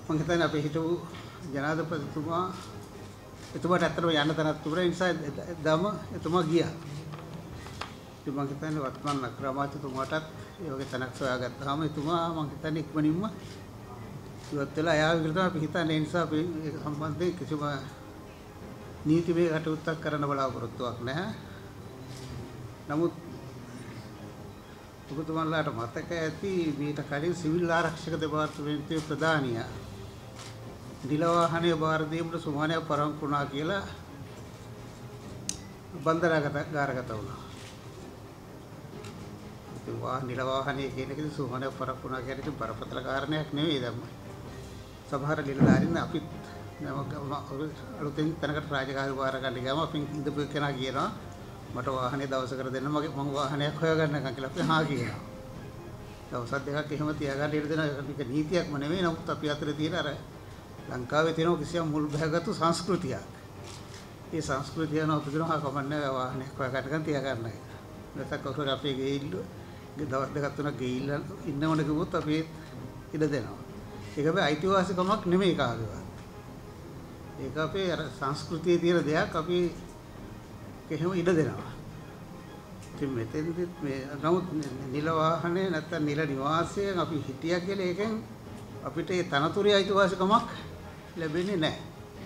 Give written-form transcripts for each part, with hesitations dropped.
මම හිතන්නේ අපේ හිටපු ජනාධිපතිතුමා එතුමාට ඇත්තටම යන්න තැනක් තිබුණා. ඒ නිසා දම එතුමා ගියා. ඉතින් මම හිතන්නේ වත්මන් අග්‍රාමාත්‍යතුමාටත් ඒ වගේ තැනක් සොයාගත්තාම එතුමා මම හිතන්නේ ඉක්මනින්ම ඉවත් වෙලා ආව කියලා තමයි අපි හිතන්නේ. ඒ නිසා අපි ඒක සම්බන්ධයෙන් කිසිම නීතිමය කටයුත්තක් කරන්න බලාපොරොත්තුවක් නැහැ. නමුත් ඔබතුමන්ලාට මතක ඇති මීට කලින් සිවිල් ආරක්ෂක දෙපාර්තමේන්තුවේ ප්‍රධානියා නිල වාහනයේ බාර දීමට සුමානයක් පරංගු වුණා කියලා බන්දරාගත වුණා. ඉතින් නිල වාහනයේ කියන එකේ සුමානයක් පරංගු වුණා කියන එක බරපතල කාරණයක් නෙවෙයි දැන්. සමහර නිලධාරීන් අපිත් අලුතෙන් තැනකට රාජකාරී බාර ගන්න ගියාම අපි ඉඳපු කෙනා කියනවා මට වාහනේ දවසකට දෙන්න මම වාහනයක් හොයාගන්නකම් කියලා අපි හා කියනවා. දවස් දෙකක් එහෙම තියාගන්න ඉඩ දෙනවා. ඒක නීතියක්ම නෙවෙයි. නමුත් අපි අතරේ තියෙන අර ලංකාවේ තියෙන කිසියම් මුල් බැහැගත්තු සංස්කෘතියක්. ඒ සංස්කෘතිය යන උපදිනවා කමන්නේ වාහනයක් හොයාගන්නකම් තියාගන්නයි. නැත්නම් කවුරු අපේ ගෙයිල්ල දවස් දෙකක් තුනක් ගෙයිල්ල ඉන්නවනේ කිව්වොත් අපි ඉඩ දෙනවා. ඒක හැබැයි අයිතිවාසිකමක් නෙමෙයි කාගේවත්. ඒක අපේ අර සංස්කෘතියේ තියෙන දෙයක් අපි එහෙම ඉඩ දෙනවා. ඉතින් මෙතෙන්දිත් මේ නමුත් නිල වාහනේ නැත්තම් නිල නිවාසයෙන් අපි හිටියා කියලා ඒකෙන් අපිට ඒ තනතුරේ අයිතිවාසිකමක් ලැබෙන්නේ නැහැ.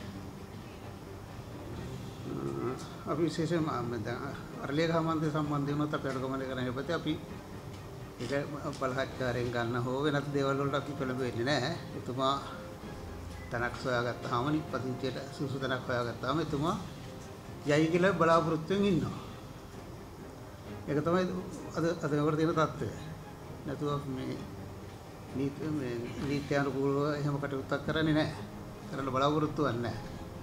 අපි විශේෂයෙන්ම අරලියගහ මන්දිර සම්බන්ධ වුණත් අපි අනුගමනය කරන්න ඉපතේ අපි ඒක බලහත්කාරයෙන් ගන්න හෝ වෙනත් දේවල් වලට අපි පෙළඹෙන්නේ නැහැ. එතුමා තනක් සොයාගත්තාම නිප්පතිංචයට සුසු තනක් හොයාගත්තාම එතුමා යයි කියලා බලාපොරොත්තුෙන් ඉන්නවා. ඒක තමයි අද වල තියෙන තත්ත්වය. නැතුව මේ නීත්‍යානුකූලව එහෙම කටයුත්තක් කරන්නේ නැහැ. කරන්න බලාපොරොත්තුවක් නැහැ.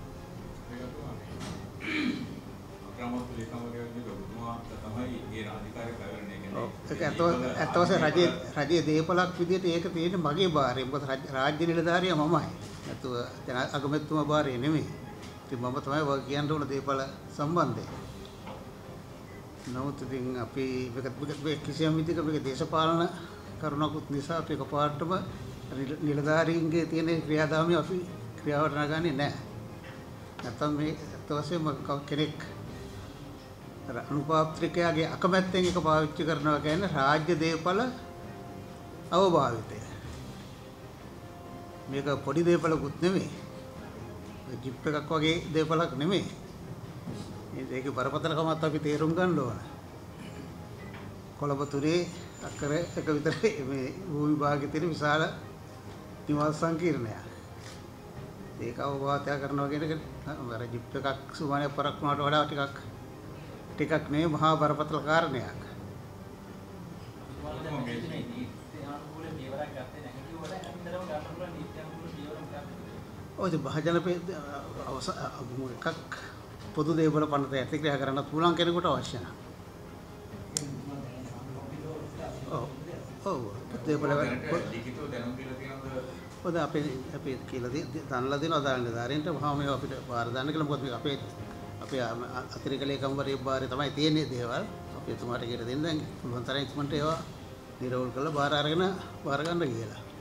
ඒක ඇත්ත වශයෙන්ම රජයේ දේපලක් විදිහට ඒක තියෙන්නේ මගේ බාරේ. මොකද රාජ්‍ය නිලධාරියා මමයි. නැතුව අගමැතිතුමා බාරේ නෙමෙයි. ඉතින් මම තමයි වග කියන්න ඕන දේපල සම්බන්ධයෙන්. නමුත් ඉතින් අපි මේක කිසියම් විදිහක මේක දේශපාලන කරුණකුත් නිසා අපි එකපාරටම නිලධාරීන්ගේ තියෙන ක්‍රියාදාමය අපි ක්‍රියාවට නගන්නේ නැහැ. නැත්තම් මේ ඇත්ත වශයෙන්ම කෙනෙක් අනුපාත්‍රිකයාගේ අකමැත්තෙන් එක පාවිච්චි කරනවා කියන්නේ රාජ්‍ය දේපල අවභාවිතය. මේක පොඩි දේපලකුත් නෙමෙයි. ජිප් එකක් වගේ දේපලක් නෙමෙයි. මේකේ බරපතලකමත් අපි තේරුම් ගන්න ඕන. කොළඹ තුනේ අක්කර එක විතර මේ භූමි භාගයේ තියෙන විශාල නිවාස සංකීර්ණයක්. ඒක අවබෝධය කරනවා කියන එක අර ජිප් එකක් සුමානයක් පරක් වුණාට වඩා ටිකක් නෙමෙයි මහා බරපතල කාරණයක්. ඔය භාජන එකක් පොදු දේවල් පනත ඇතික්‍රියා කරන්න පුළුවන් කෙනෙකුට අවශ්‍ය නැහැ. ඔව් දේවල් ලිඛිතව දැනුම් දීලා තියෙනවද? ඔද අපේ කියලා දන්ලා දෙනවා දාන්නදාරින්ට වහාම මේවා අපිට බාර දාන්න කියලා. මොකද මේක අපේ අතිරේක ලේකම්වරයෙක් බාරේ තමයි තියෙන්නේ දේවල්. අපි එතුමාට කියලා දෙන්න පුළුවන් තරම් ඉක්මනට ඒවා නිරවුල් කරලා බාර අරගෙන බාර ගන්න කියලා.